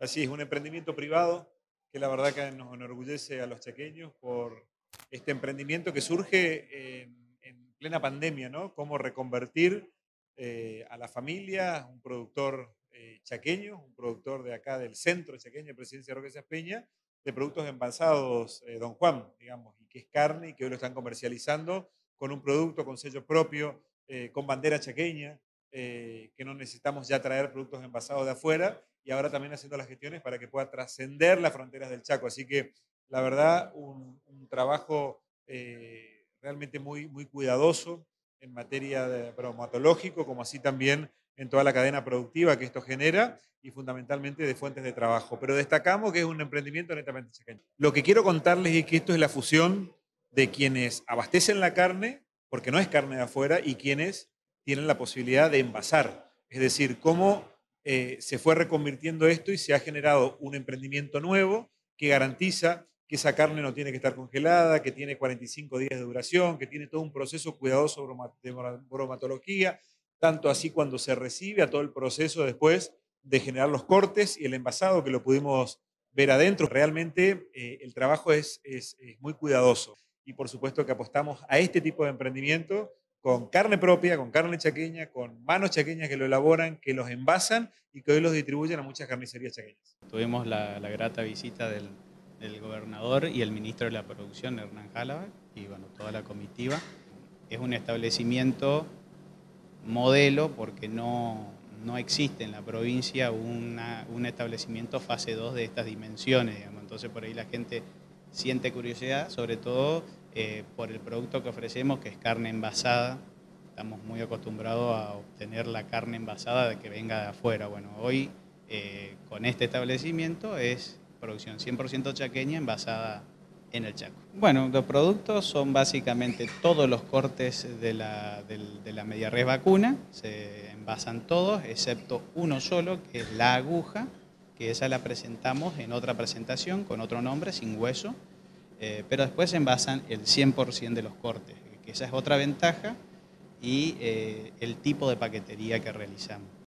Así es, un emprendimiento privado que la verdad que nos enorgullece a los chaqueños por este emprendimiento que surge en plena pandemia, ¿no? Cómo reconvertir a la familia, un productor chaqueño, un productor de acá del centro chaqueño, de Presidencia Roque Sáenz Peña, de productos envasados Don Juan, digamos, y que es carne y que hoy lo están comercializando con un producto con sello propio, con bandera chaqueña, que no necesitamos ya traer productos envasados de afuera y ahora también haciendo las gestiones para que pueda trascender las fronteras del Chaco. Así que la verdad, un trabajo realmente muy cuidadoso en materia de bromatológico, como así también en toda la cadena productiva que esto genera y fundamentalmente de fuentes de trabajo. Pero destacamos que es un emprendimiento netamente chaqueño. Lo que quiero contarles es que esto es la fusión de quienes abastecen la carne, porque no es carne de afuera, y quienes tienen la posibilidad de envasar. Es decir, cómo se fue reconvirtiendo esto y se ha generado un emprendimiento nuevo que garantiza que esa carne no tiene que estar congelada, que tiene 45 días de duración, que tiene todo un proceso cuidadoso de bromatología, tanto así cuando se recibe a todo el proceso después de generar los cortes y el envasado que lo pudimos ver adentro. Realmente el trabajo es muy cuidadoso y por supuesto que apostamos a este tipo de emprendimiento con carne propia, con carne chaqueña, con manos chaqueñas que lo elaboran, que los envasan y que hoy los distribuyen a muchas carnicerías chaqueñas. Tuvimos la grata visita del gobernador y el ministro de la Producción, Hernán Jálava, y bueno, toda la comitiva. Es un establecimiento modelo porque no existe en la provincia un establecimiento fase 2 de estas dimensiones, digamos. Entonces por ahí la gente siente curiosidad, sobre todo por el producto que ofrecemos, que es carne envasada. Estamos muy acostumbrados a obtener la carne envasada de que venga de afuera. Bueno, hoy con este establecimiento es producción 100% chaqueña envasada en el Chaco. Bueno, los productos son básicamente todos los cortes de la media res vacuna, se envasan todos, excepto uno solo, que es la aguja, que esa la presentamos en otra presentación, con otro nombre, sin hueso, pero después se envasan el 100% de los cortes, que esa es otra ventaja, y el tipo de paquetería que realizamos.